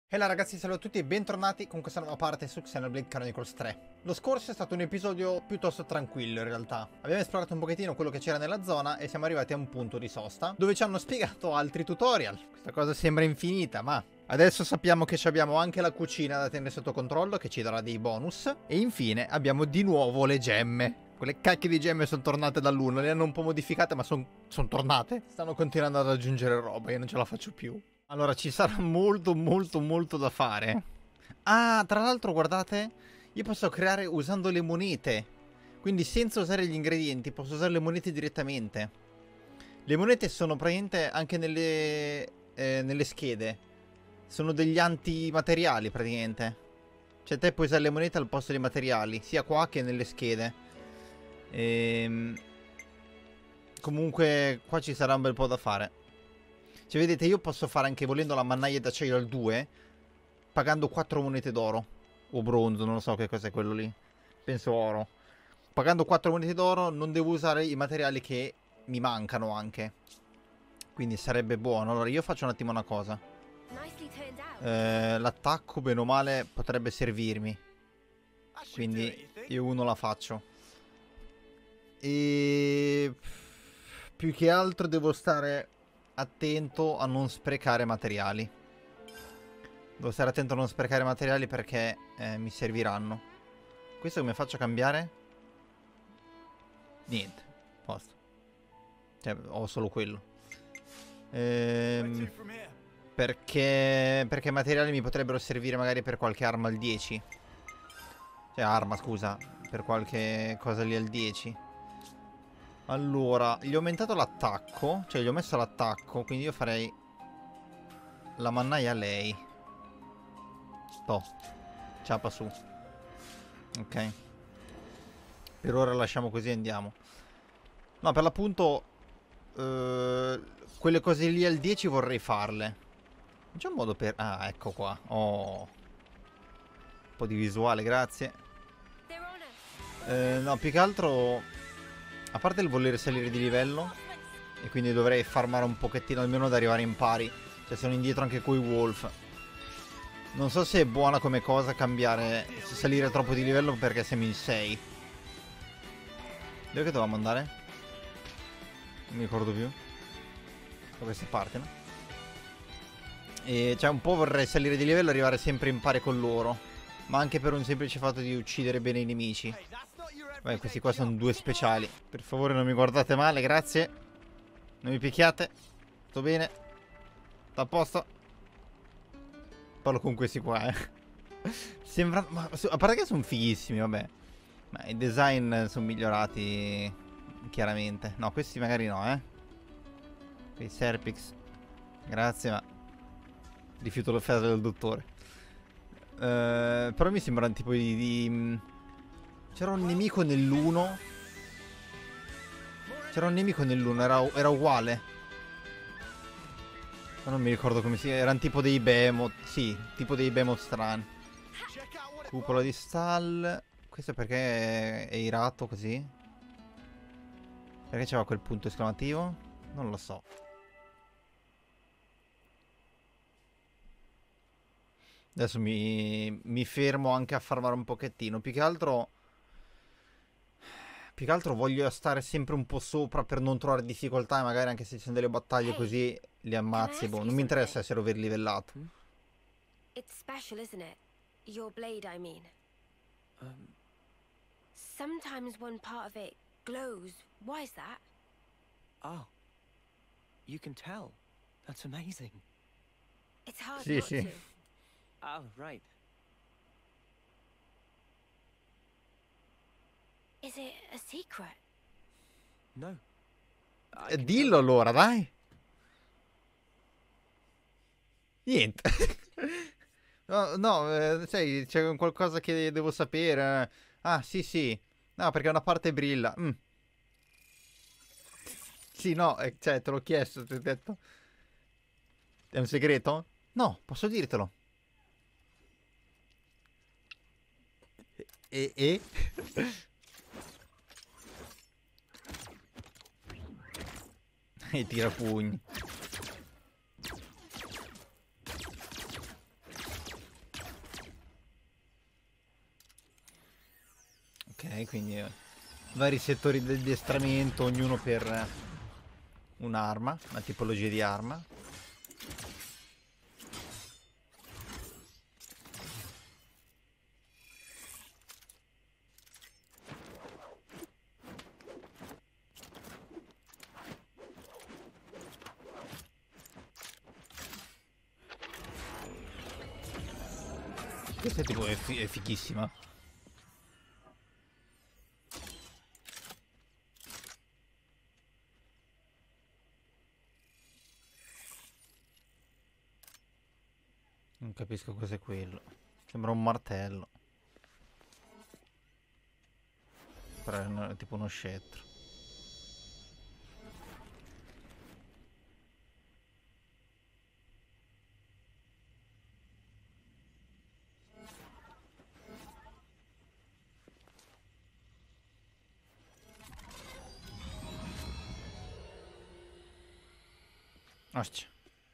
Ehi là ragazzi, salve a tutti e bentornati con questa nuova parte su Xenoblade Chronicles 3. Lo scorso è stato un episodio piuttosto tranquillo in realtà. Abbiamo esplorato un pochettino quello che c'era nella zona e siamo arrivati a un punto di sosta dove ci hanno spiegato altri tutorial. Questa cosa sembra infinita, ma adesso sappiamo che abbiamo anche la cucina da tenere sotto controllo che ci darà dei bonus. E infine abbiamo di nuovo le gemme. Quelle cacchie di gemme sono tornate dall'1, le hanno un po' modificate ma sono tornate. Stanno continuando ad aggiungere roba, io non ce la faccio più. Allora, ci sarà molto da fare. Ah, tra l'altro, guardate, io posso creare usando le monete. Quindi senza usare gli ingredienti, posso usare le monete direttamente. Le monete sono praticamente anche nelle schede. Sono degli antimateriali, praticamente. Cioè, te puoi usare le monete al posto dei materiali, sia qua che nelle schede. Comunque, qua ci sarà un bel po' da fare. Cioè, vedete, io posso fare anche volendo la mannaia d'acciaio al 2 pagando 4 monete d'oro. O bronzo, non lo so che cos'è quello lì. Penso oro. Pagando 4 monete d'oro non devo usare i materiali che mi mancano anche. Quindi sarebbe buono. Allora, io faccio un attimo una cosa. L'attacco, bene o male, potrebbe servirmi. Quindi io uno la faccio. E più che altro devo stare attento a non sprecare materiali. Devo stare attento a non sprecare materiali perché mi serviranno. Questo come faccio a cambiare? Niente. Posto. Cioè, ho solo quello. Perché materiali mi potrebbero servire magari per qualche arma al 10. Cioè, arma, scusa. Per qualche cosa lì al 10. Allora, gli ho aumentato l'attacco. Cioè, gli ho messo l'attacco. Quindi io farei la mannaia a lei. Toh. Ciapa su. Ok. Per ora lasciamo così e andiamo. No, per l'appunto quelle cose lì al 10 vorrei farle. Non c'è un modo per... Ah, ecco qua. Oh. Un po' di visuale, grazie. No, più che altro... A parte il voler salire di livello, e quindi dovrei farmare un pochettino almeno ad arrivare in pari. Cioè sono indietro anche coi Wolf. Non so se è buona come cosa cambiare, salire troppo di livello perché siamo in 6. Dove che dovevamo andare? Non mi ricordo più. Da questa parte, no? E cioè un po' vorrei salire di livello e arrivare sempre in pari con loro. Ma anche per un semplice fatto di uccidere bene i nemici. Beh, questi qua sono due speciali. Per favore non mi guardate male, grazie. Non mi picchiate. Sto bene. Sta a posto. Parlo con questi qua, Sembra... Ma, a parte che sono fighissimi, vabbè. Ma i design sono migliorati chiaramente. No, questi magari no, Quei Serpix. Grazie, ma... rifiuto l'offerta del dottore. Però mi sembrano tipo di... C'era un nemico nell'1. C'era un nemico nell'1, era uguale. Ma non mi ricordo come si... Erano tipo dei behemoth. Sì, tipo dei behemoth strani. Cupola di Stall. Questo perché è irato così? Perché c'era quel punto esclamativo? Non lo so. Adesso mi fermo anche a farmare un pochettino. Più che altro voglio stare sempre un po' sopra per non trovare difficoltà. E magari anche se ci sono delle battaglie così li ammazzi. Boh, non mi interessa essere overlivellato. It's special, isn't it? Your blade, I mean. Sometimes one part of it glows. Why is that? Oh. You can tell. That's amazing. It's hard Sì, not sì. to. Oh, right. Is it a secret? No. I can Dillo tell you. allora, dai. Niente. No, sai, c'è qualcosa che devo sapere. Ah, sì, sì. No, perché una parte brilla. Sì, no, cioè, te l'ho chiesto, ti ho detto. È un segreto? No, posso dirtelo. E? E tira pugni. Ok, quindi vari settori di addestramento, ognuno per un'arma, una tipologia di arma. Questa è tipo è fichissima. Non capisco cos'è quello. Sembra un martello. Però è tipo uno scettro. Ostia.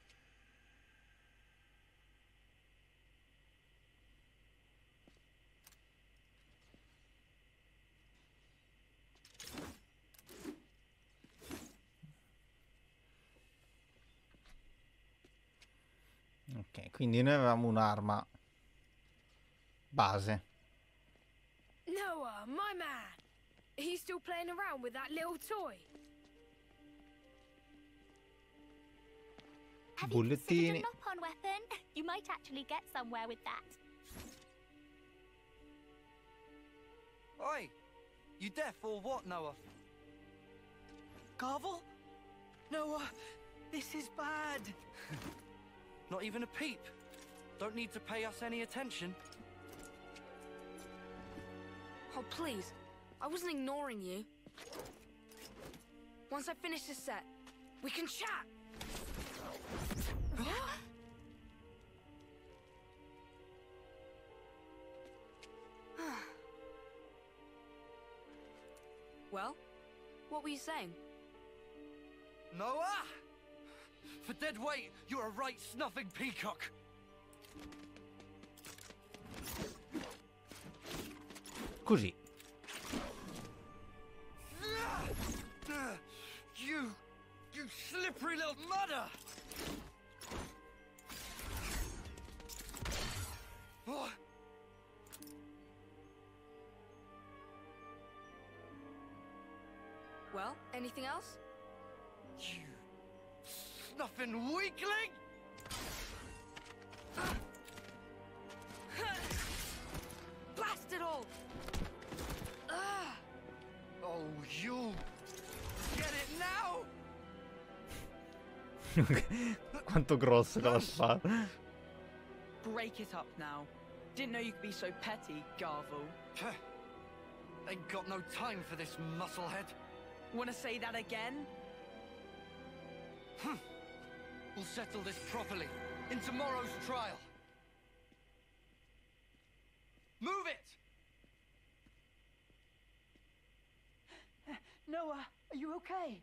Ok, quindi noi avevamo un'arma base. Noah, my man! Are you still playing around with that little toy? Have you considered a Bullettini. knock-on weapon? You might actually get somewhere with that. Oi! You deaf or what, Noah? Garvel? Noah, this is bad. Not even a peep. Don't need to pay us any attention. Oh, please. I wasn't ignoring you. Once I finish this set, we can chat! Well, what were you saying? Noah! For dead weight, you're a right snuffing peacock. Così. You slippery little mudder! Oh. Well, anything else? You snuffing weakling! Blast it all! Oh, you get it now? Quanto grosso con la spada. Break it up now. Didn't know you could be so petty, Garvel. Peh. Ain't got no time for this musclehead. Wanna say that again? We'll settle this properly in tomorrow's trial. Move it! Noah, are you okay?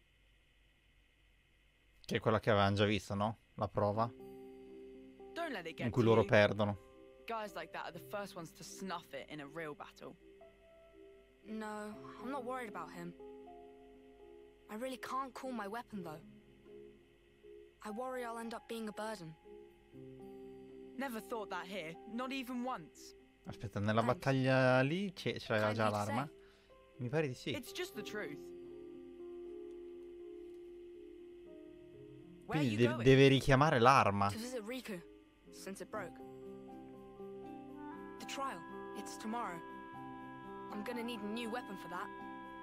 Che è quella che avevamo già visto, no? La prova. Don't let it get In cui to loro you. perdono. Guys like that are the first ones to snuff it in a real battle. No, I'm not worried about him. I really can't call my weapon, though. I worry I'll end up being a burden. Never thought that here, not even once. Aspetta, nella Thanks. battaglia lì c'era già Kindly to l'arma? say. Mi pare di sì. It's just the truth. Where are Quindi you going? deve richiamare l'arma. To visit Riku, since it broke. The trial, it's tomorrow. I'm gonna need a new weapon for that.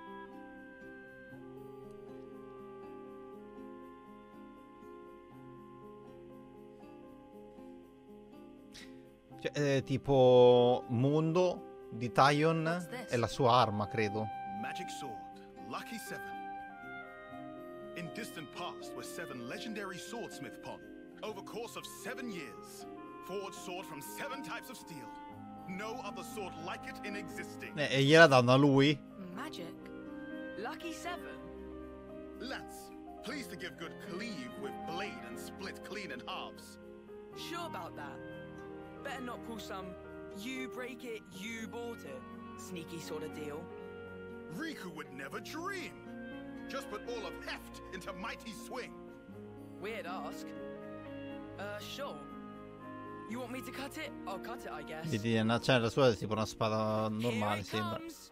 Cioè, tipo Mondo di Taion What's this? è la sua arma, credo. Magic sword, Lucky 7. In distant past were 7 legendary swordsmith pon. Over course of 7 years, forged sword from 7 types of steel. No other sword like it in existing. E gliela danno a lui? Magic? Lucky 7? Lance, pleased to give good cleave with blade and split clean in halves. Sure about that? Better not pull some, you break it, you bought it. sneaky sort of deal. Riku would never dream. Just put all of heft into mighty swing. Weird ask. Sure. You want me to cut it? I'll cut it, I guess. Vedi, cioè, la sua è tipo una spada normale, Here it sembra. comes.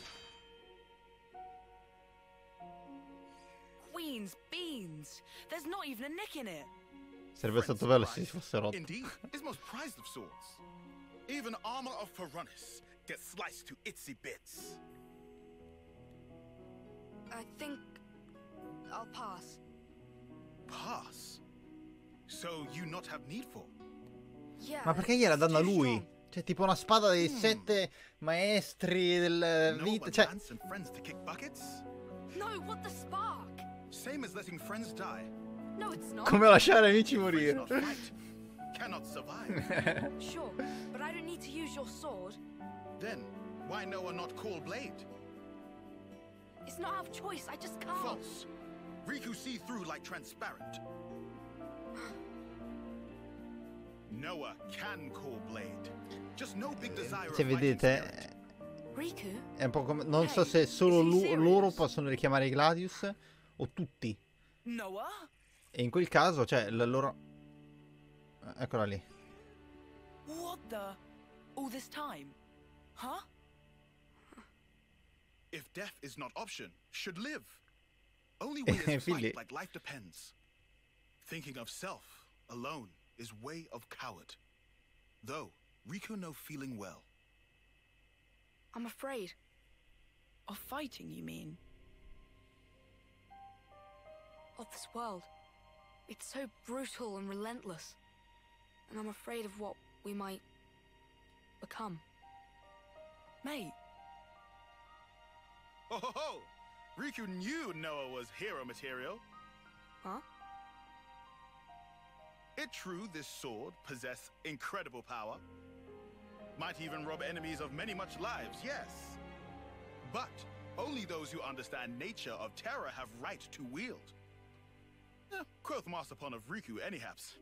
Queen's beans. There's not even a nick in it. Sarebbe stato bello se si fosse rotto. Indeed, is most prized of swords. Even armor of Ferronis gets sliced to itsy bits. I think I'll pass. Pass? So you not have need for? Yeah. Ma perché gliela danno a it's too lui? strong. Cioè, tipo una spada dei 7 maestri del No vita. one Cioè, lance and friends to kick buckets? No, what the spark? Same as letting friends die. No, it's not. come lasciare amici Free morire? not fight, cannot survive. Sure, but I don't need to use your sword. Then why Noah not call blade? It's not out of choice. I just can't. False. Riku see through like transparent. Noah can call blade. Just no big desire Se of fighting vedete, spirit. Riku? è un po' come. Non so se solo loro possono richiamare i Gladius o tutti. Noah? E in quel caso, cioè, la loro. Eccola lì. What the? All this time? Huh? If death is not option, should live. Only way is Figli. fight like life depends. Thinking of self alone is way of coward. Though Riku no feeling well. I'm afraid. Of fighting, you mean? Of this world. It's so brutal and relentless. And I'm afraid of what we might become. Mate, Ho ho ho! Riku knew Noah was hero material. Huh? It true this sword possess incredible power. Might even rob enemies of many much lives, yes. But only those who understand nature of terror have right to wield. Quoth Masterpon of Riku anyhaps.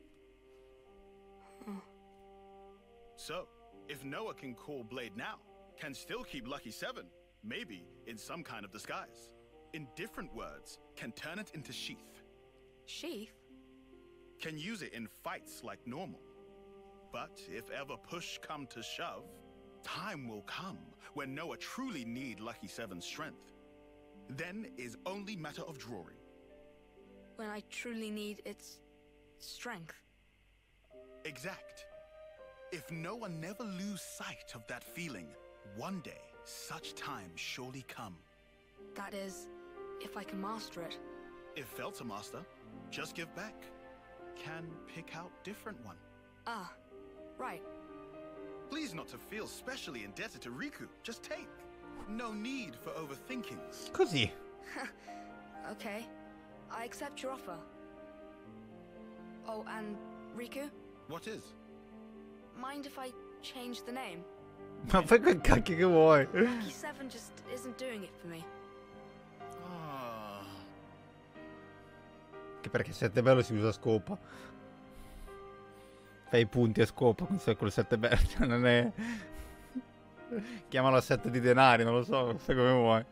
So, if Noah can call blade now, can still keep Lucky 7, maybe in some kind of disguise. In different words, can turn it into sheath. Sheath? Can use it in fights like normal. But if ever push come to shove, time will come when Noah truly need Lucky 7's strength. Then is only matter of drawing. When I truly need its strength. Exact. If Noah never lose sight of that feeling, one day such time surely come. That is, if I can master it. If fail to master, just give back. Can pick out different one. Ah, right. Please not to feel specially indebted to Riku. Just take. No need for overthinkings. Così. Okay. I accept your offer. Oh, and Riku? What is? Mind if I change the name? Ma fai quel cacchio che vuoi. Lucky 7 just isn't doing it for me. Ah. Che perché 7 bello si usa a scopa. Fai i punti a scopa con 7 bello. Cioè non è. Chiamalo a 7 di denari, non lo so, sai come vuoi.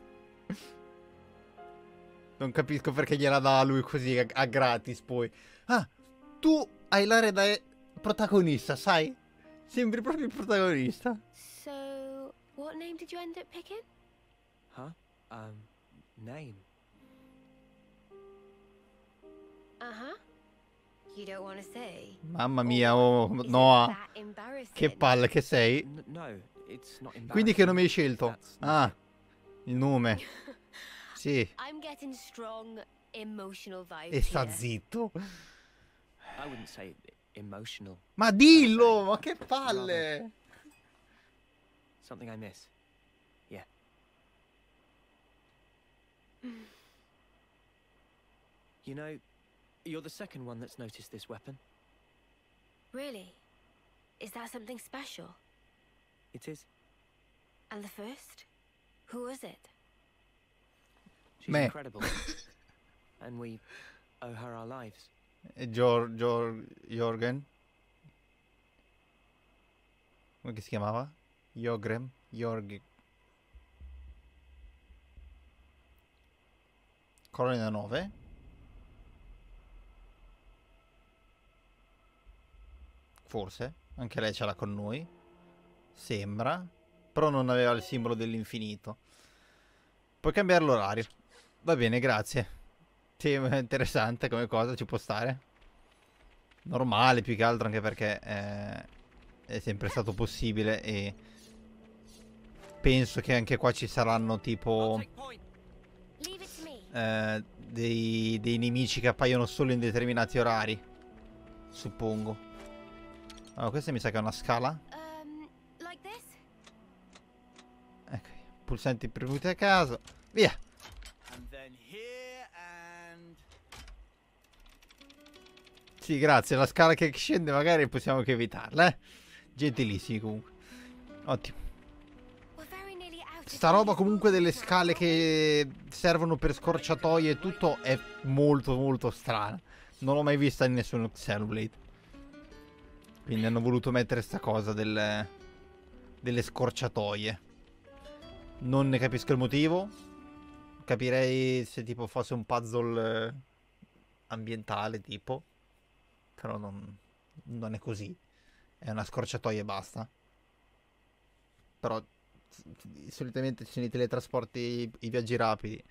Non capisco perché gliela dà a lui così a gratis poi. Ah, tu hai l'area da protagonista, sai? Sembri proprio il protagonista. So, what name did you end up picking? Huh? Name. Uh-huh. You don't want to say? Mamma mia, oh Noah. Che palle che sei. No, it's not embarrassing. Quindi che nome hai scelto? That's- Ah, il nome. Sì. I'm getting strong emotional vibes E sta here. zitto. I wouldn't say emotional. Ma dillo, ma che palle. Something I miss. Yeah. You know, you're the second one that's noticed this weapon. Really? Is that something special? It is. And the first? Who was it? She's Me. incredible. And we owe her our lives. Jorgen. Come che si chiamava? Jogrem. Yorgi. Colonia 9. Forse. Anche lei ce l'ha con noi. Sembra. Però non aveva il simbolo dell'infinito. Puoi cambiare l'orario. Va bene, grazie. Sì, è interessante come cosa, ci può stare. Normale più che altro, anche perché è sempre stato possibile. E penso che anche qua ci saranno tipo dei nemici che appaiono solo in determinati orari. Suppongo. Allora, questa mi sa che è una scala. Like this? Ecco, pulsanti premuti a caso. Via. And then here and... Sì, grazie. La scala che scende magari possiamo che evitarla, eh. Gentilissimi comunque. Ottimo. We're very nearly out of Sta roba these comunque delle roads scale now. che servono per scorciatoie e tutto è molto molto strana. Non l'ho mai vista in nessun Xenoblade. Quindi hanno voluto mettere sta cosa delle scorciatoie. Non ne capisco il motivo. Capirei se tipo fosse un puzzle ambientale tipo. Però non è così. È una scorciatoia e basta. Però solitamente ci sono i teletrasporti, i viaggi rapidi.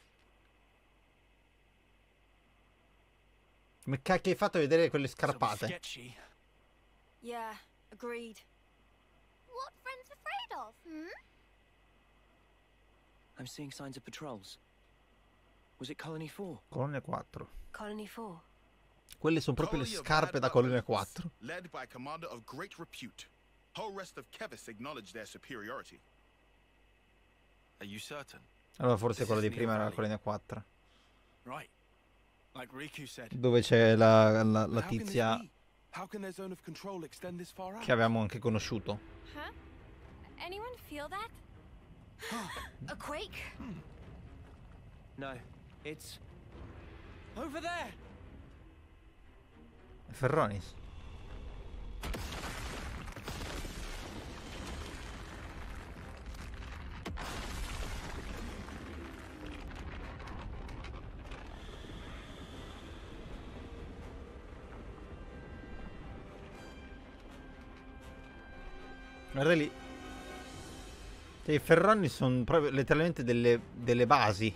Come cacchio hai fatto a vedere quelle scarpate? sketchy. Yeah, agreed. What friend's afraid of? Hmm? I'm seeing signs of patrols. Was it Colony 4? Colonia 4. Colony 4. Quelle sono proprio le Colony of scarpe bad da Colonia butlers, 4. led by a commander of great repute. Whole rest of Kevis acknowledge their superiority. Are you certain? Allora forse This quella di is prima Neo era la Valley. Colonia 4. Right. Like Riku said. Dove c'è la How can this tizia be? How can their zone of control extend this far out? che avevamo anche conosciuto. Huh? Anyone feel that? A quake? No, it's over there. Ferronis. Guarda lì. Cioè, i ferroni sono proprio letteralmente delle basi.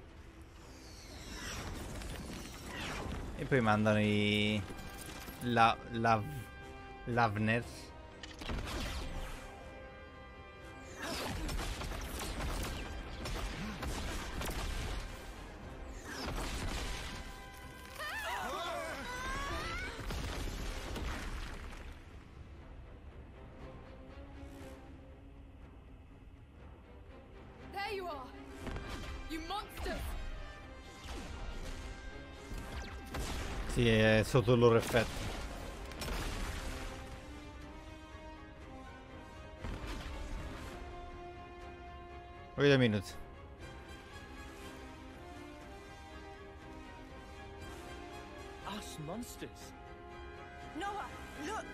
E poi mandano i Lavners. There you are! You monsters! Sì, è sotto il loro effetto. Wait a minute. Us monsters. Noah, look!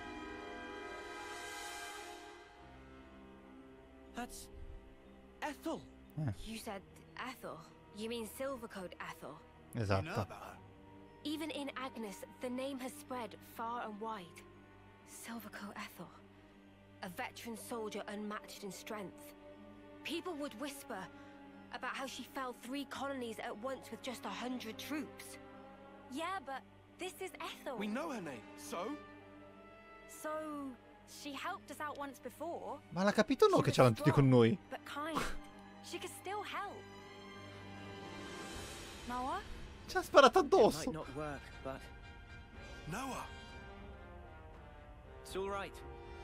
That's Ethel. You said Ethel. You mean Silvercoat Ethel. You know Esatto. about her? Even in Agnes, the name has spread far and wide. Silvercoat Ethel. A veteran soldier unmatched in strength. People would whisper about how she felled 3 colonies at once with just 100 troops. Yeah, but this is Ethel. We know her name. So? So, she helped us out once before, Ma l'ha capito o no che ce l'hanno tutti con noi? but kind. She could still help. Noah? Ci ha sparato It addosso. might not work, but Noah. it's all right.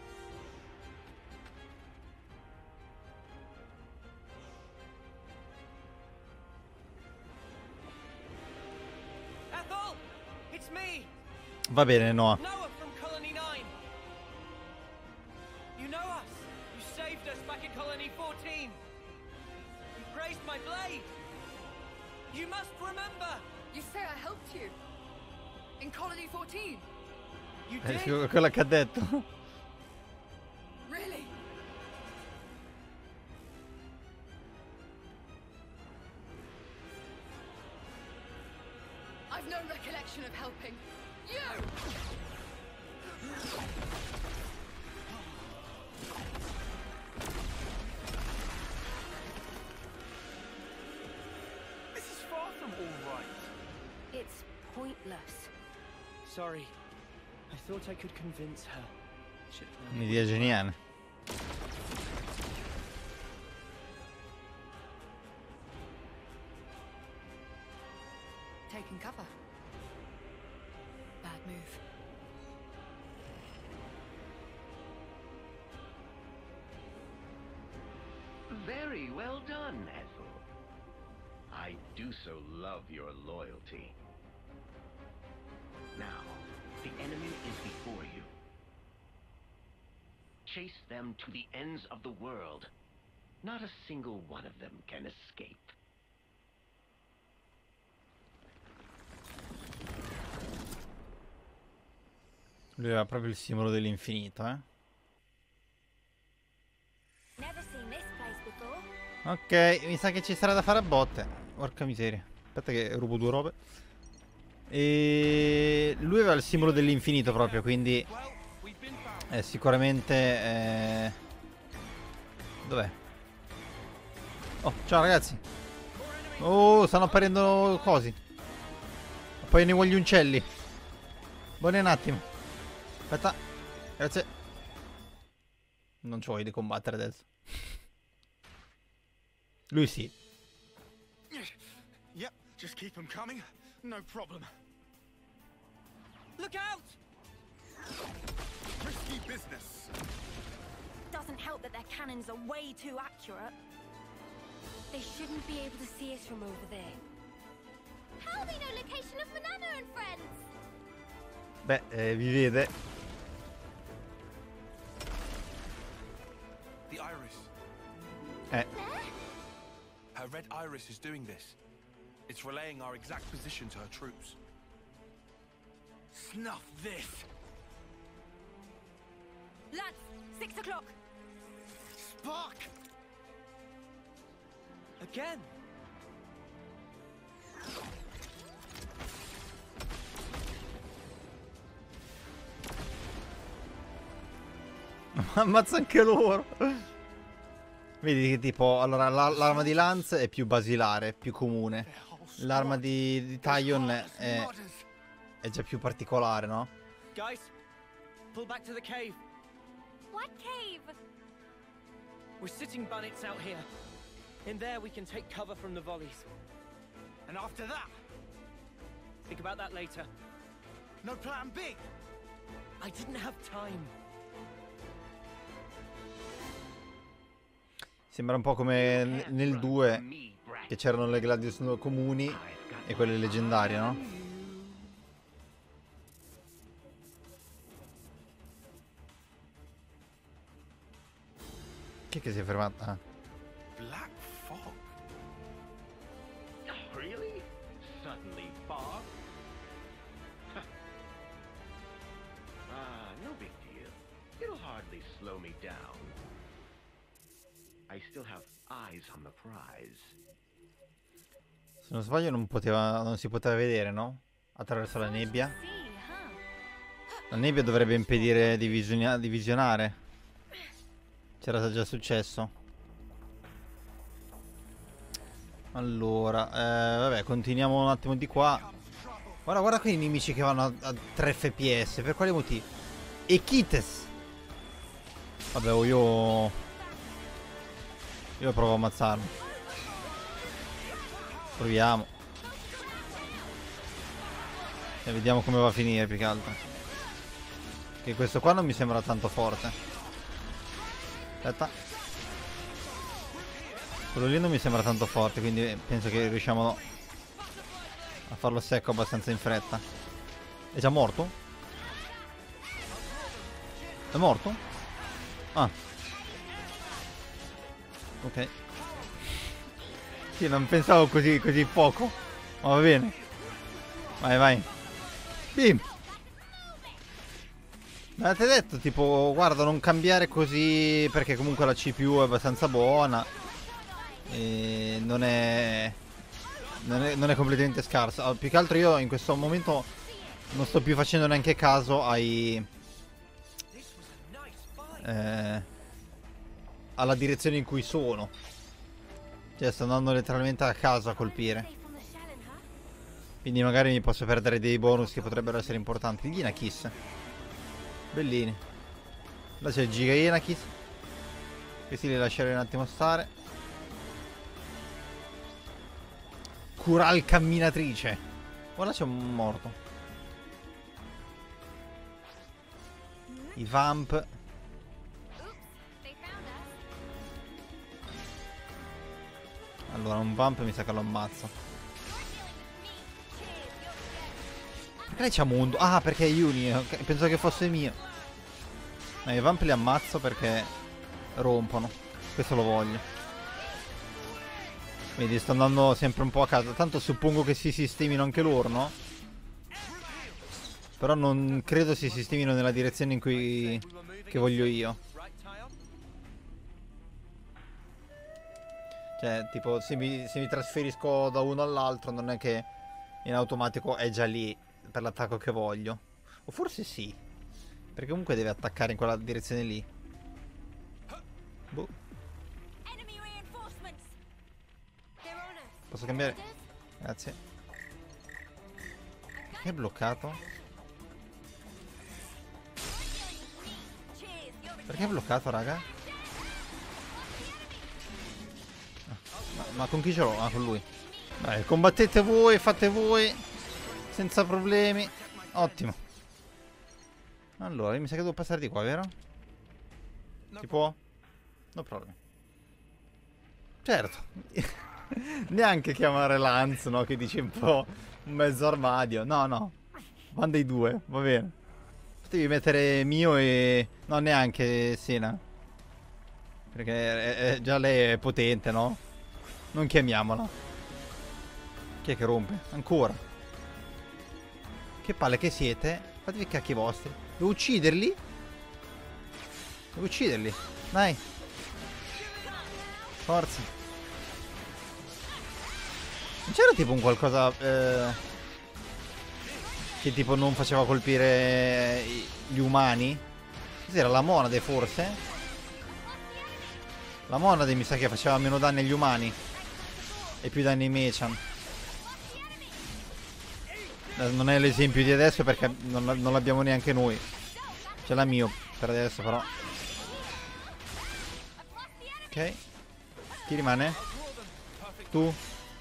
Ethel, it's me, Va bene, Noah. Noah from Colony 9. You know us. You saved us back in Colony 14. You raised my blade. You must remember. You say I helped you? In Colony 14? You did. Quella che ha detto. Really? no recollection of helping. You! This is far from all right. It's pointless. Sorry. I thought I could convince her. Un'idea geniale. Taking cover. Bad move. Very well done, Ethel. I do so love your loyalty. Now, the enemy is before you. Chase them to the ends of the world. Not a single one of them can escape. Lui aveva proprio il simbolo dell'infinito, eh. Never seen this place before. Ok, mi sa che ci sarà da fare a botte. Porca miseria. Aspetta che rubo due robe. E lui aveva il simbolo dell'infinito proprio, quindi sicuramente dov'è? Oh, ciao ragazzi. Oh, stanno apparendo cosi. Appaiono gli uccelli. Buoni un attimo. Aspetta. Grazie. Non ci voglio di combattere adesso. Lui sì. Yep, just keep them coming. No problem. Look out! Risky business. Doesn't help that their cannons are way too accurate. They shouldn't be able to see us from over there. How they know location of Banana and friends? Beh, vi vede. The Iris. Her red Iris is doing this. It's relaying our exact position to her troops. Snuff this! Lads, 6 o'clock. Spark! Again? Ammazza anche loro. Vedi che tipo, allora l'arma di Lance è più basilare, più comune. L'arma di Talion è già più particolare, no? Guys, pull back to the cave. What cave? We're sitting bunnets out here. In there we can take cover from the volleys. And after that, Think about that later. no plan B. I didn't have time. Sembra un po' come nel 2, che c'erano le Gladius comuni e quelle leggendarie, no? Chi è che si è fermato? Ah. Black fog. Really? Suddenly fog? No big deal. It'll hardly slow me down. I still have eyes on the prize. Se non sbaglio non si poteva vedere, no? Attraverso la nebbia. La nebbia dovrebbe impedire di visionare. C'era già successo. Allora, vabbè, continuiamo un attimo di qua. Guarda qui i nemici che vanno a 3 fps. Per quale motivo? E Kites. Vabbè, io provo a ammazzarmi. Proviamo. E vediamo come va a finire più che altro. Che questo qua non mi sembra tanto forte. Aspetta. Quello lì non mi sembra tanto forte, quindi penso che riusciamo a farlo secco abbastanza in fretta. È già morto? È morto? Ah. Ok. Sì, non pensavo così poco. Ma va bene. Vai. Bim. Mi avete detto tipo, guarda, non cambiare così, perché comunque la CPU è abbastanza buona. E non è non è completamente scarsa. Più che altro io in questo momento non sto più facendo neanche caso alla direzione in cui sono. Cioè sto andando letteralmente a caso a colpire. Quindi magari mi posso perdere dei bonus che potrebbero essere importanti. Gli Inakis. Bellini. Là c'è il Giga Inakis. Questi li lascerei un attimo stare. Cural camminatrice. Oh, là c'è un morto. I Vamp. Allora un Vamp mi sa che lo ammazzo. Perché lei c'ha mondo? Ah, perché è Uni. Penso che fosse mio. I Vamp li ammazzo perché rompono. Questo lo voglio. Vedi, sto andando sempre un po' a caso. Tanto suppongo che si sistemino anche loro, no? Però non credo si sistemino nella direzione in cui che voglio io. Cioè, tipo, se mi trasferisco da uno all'altro non è che in automatico è già lì per l'attacco che voglio. O forse sì. Perché comunque deve attaccare in quella direzione lì. Boh. Posso cambiare? Grazie. Che è bloccato? Perché è bloccato, raga? Ma con chi ce l'ho? Ah, con lui. Dai, combattete voi, fate voi. Senza problemi. Ottimo. Allora, mi sa che devo passare di qua, vero? Si può? No problem. Certo. Neanche chiamare Lance, no? Che dice un po' un mezzo armadio. No, no. Vanno dei due, va bene. Potevi mettere mio e... No, neanche Sena. Perché già lei è potente, no? Non chiamiamola. Chi è che rompe? Ancora. Che palle che siete? Fatevi i cacchi vostri. Devo ucciderli? Devo ucciderli. Dai. Forza. Non c'era tipo un qualcosa che tipo non faceva colpire gli umani? Cos'era, la monade forse? La monade mi sa che faceva meno danni agli umani e più danni ai Mechan. Non è l'esempio di adesso perché non l'abbiamo neanche noi. Ce l'ha mio per adesso però. Ok. Chi rimane? Tu?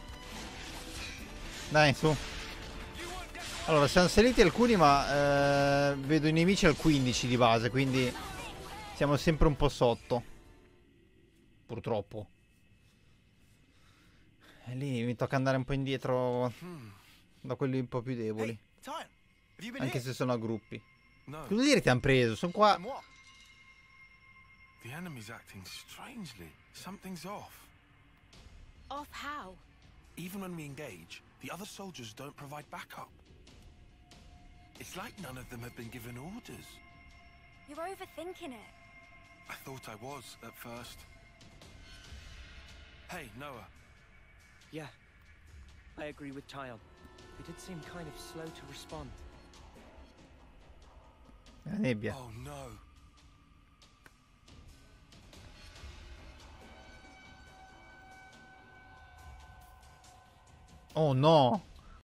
Dai, su. Allora, siamo saliti alcuni ma vedo i nemici al 15 di base, quindi siamo sempre un po' sotto. Purtroppo. E lì mi tocca andare un po' indietro da quelli un po' più deboli. Anche se sono a gruppi. Cosa dire ti hanno preso? Sono qua. The enemy's acting strangely. Something's off. Off how? Even when we engage, the other soldiers don't provide backup. It's like none of them have been given orders. You're overthinking it. I thought I was at first. Hey, Noah. Yeah, I agree with Tyon. They did seem kind of slow to respond. La nebbia. Oh no. Oh no.